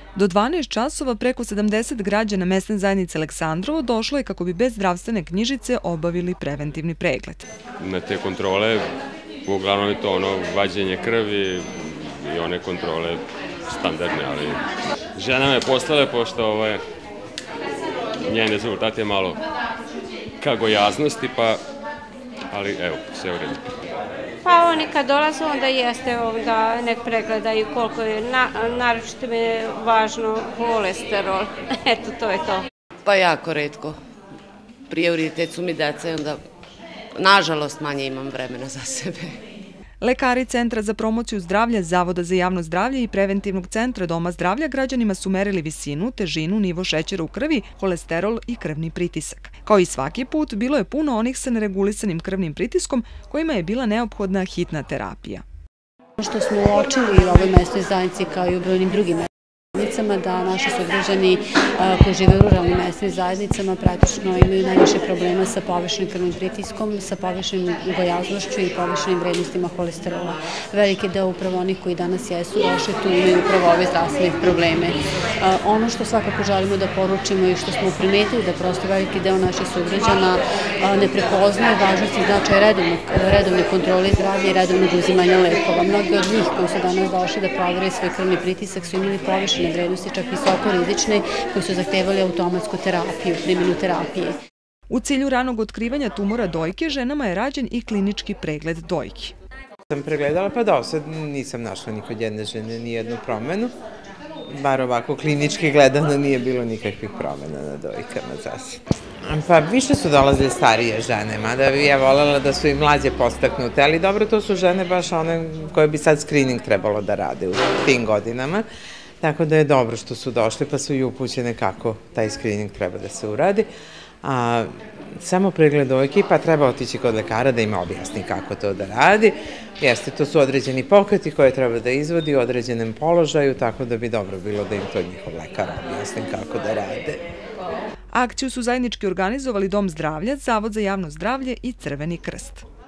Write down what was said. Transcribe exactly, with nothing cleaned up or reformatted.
Do dvanaest časova preko sedamdeset građana mesne zajednice Aleksandrovo došlo je kako bi bez zdravstvene knjižice obavili preventivni pregled. Na te kontrole, uglavnom je to ono vađenje krvi i one kontrole standardne, ali žena me poslala pošto ovaj, njen rezultat je malo ka gojaznosti, pa, ali evo, sve u redu. Pa oni kad dolaze onda jeste da nek pregledaju koliko je, naročito mi je važno kolesterol, eto to je to. Pa jako retko, prioritet su mi deca i onda nažalost manje imam vremena za sebe. Lekari Centra za promociju zdravlja, Zavoda za javno zdravlje i Preventivnog centra Doma zdravlja građanima su merili visinu, težinu, nivo šećera u krvi, kolesterol i krvni pritisak. Kao i svaki put, bilo je puno onih sa neregulisanim krvnim pritiskom kojima je bila neophodna hitna terapija. Što smo uočili u ovoj mesnoj zajednici kao i u brojnim drugim zajednicama, da naši sugrađani koji žive u ruralnim mesnim zajednicama praktično imaju najviše problema sa povišenim krvnim pritiskom, sa povišenim gojaznošću i povišenim vrednostima kolesterola. Veliki deo upravo onih koji danas jesu došli tu imaju upravo ove zdravstvene probleme. Ono što svakako želimo da poručimo i što smo primetili da prosto veliki deo naših sugrađana ne prepoznaje važnost i značaj redovne kontrole zdravlja i redovnog uzimanja lekova. Mnogi od njih koji su danas došli da provere svoj krvni pritisak su imali povišene vrednosti, čak visoko rizične, koji su zahtevali automatsku terapiju, primjenu terapije. U cilju ranog otkrivanja tumora dojke, ženama je rađen i klinički pregled dojki. Sam pregledala, pa do sad nisam našla ni kod jedne žene ni jednu promenu. Bar ovako klinički gledano nije bilo nikakvih promena na dojkama zasad. Pa više su dolazile starije žene, mada bi ja voljela da su i mlađe postaknute, ali dobro, to su žene baš one koje bi sad screening trebalo da rade u tim godinama. Tako da je dobro što su došli pa su i upućene kako taj screening treba da se uradi. A samo pregled dojke, pa treba otići kod lekara da im objasni kako to da radi. Jeste, to su određeni pokreti koje treba da izvodi u određenem položaju, tako da bi dobro bilo da im to njihov lekar objasni kako da rade. Akciju su zajednički organizovali Dom zdravlja, Zavod za javno zdravlje i Crveni krst.